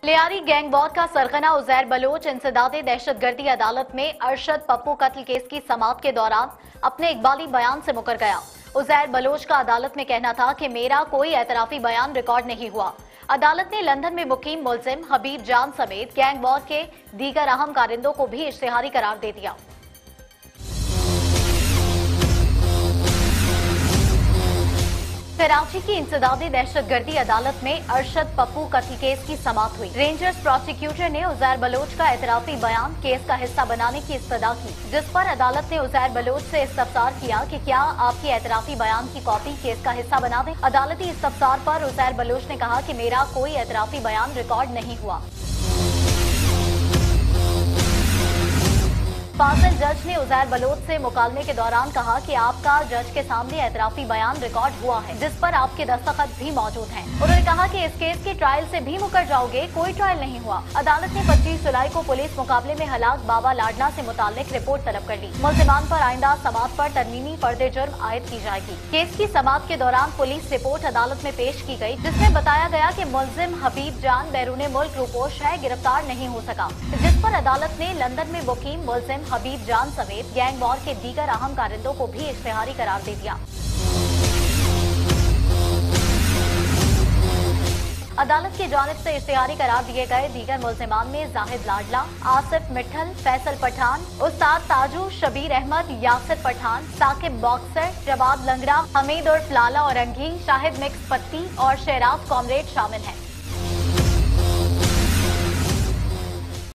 Lyari gang war का सरगना Uzair Bloch इंसदादे दहशतगर्दी अदालत में अरशद पप्पू कत्ल केस की समाअत के दौरान अपने इकबाली बयान से मुकर गया। उजैर बलोच का अदालत में कहना था कि मेरा कोई एतराफी बयान रिकॉर्ड नहीं हुआ। अदालत ने लंदन में मुकीम मुलजिम हबीब जान समेत गैंग वॉर के दीगर अहम कारिंदों को भी इश्तिहारी करार दे दिया। कराची की इंसदादी दहशतगर्दी अदालत में अरशद पप्पू कत्ल केस की समाअत हुई। रेंजर्स प्रोसिक्यूटर ने उजैर बलोच का एतराफी बयान केस का हिस्सा बनाने की इस्तदा की, जिस पर अदालत ने उजैर बलोच से इस्तफसार किया कि क्या आपकी एतराफी बयान की कॉपी केस का हिस्सा बना दें। अदालती इस्तफसार पर उजैर बलोच ने कहा कि मेरा कोई एतराफी बयान रिकॉर्ड नहीं हुआ। फाजिल जज ने उजैर बलोच से मुकालमे के दौरान कहा कि आपका जज के सामने एतराफी बयान रिकॉर्ड हुआ है, जिस पर आपके दस्तखत भी मौजूद हैं। उन्होंने कहा कि इस केस के ट्रायल से भी मुकर जाओगे, कोई ट्रायल नहीं हुआ। अदालत ने 25 जुलाई को पुलिस मुकाबले में हलाक बाबा लाडना से मुताल्लिक रिपोर्ट तलब कर ली। मुल्जिमान पर आइंदा समाअत पर तरमीमी फर्द जुर्म आयद की जाएगी। केस की समाअत के दौरान पुलिस रिपोर्ट अदालत में पेश की गई, जिसमें बताया गया कि मुलजिम हबीब जान बैरून मुल्क रूपोश है, गिरफ्तार नहीं हो सका, जिस पर अदालत ने लंदन में मुकीम मुलजिम हबीब जान समेत गैंग वॉर के दीगर अहम कारिंदों को भी इश्तिहारी करार दे दिया। अदालत की जानिब से इश्तिहारी करार दिए गए दीगर मुल्जिमान में जाहिद लाडला, आसिफ मिठल, फैसल पठान, उस्ताद ताजू, शबीर अहमद, यासिर पठान, साकिब बॉक्सर, जवाब लंगड़ा, हमीद उर्फ लाला औरंगी, शाहिद मिक्स पत्ती और शहराज कॉमरेड शामिल हैं।